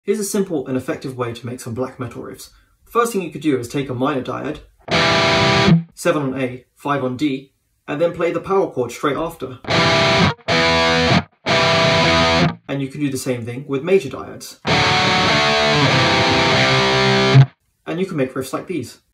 Here's a simple and effective way to make some black metal riffs. First thing you could do is take a minor dyad, 7 on A, 5 on D, and then play the power chord straight after. And you can do the same thing with major dyads. And you can make riffs like these.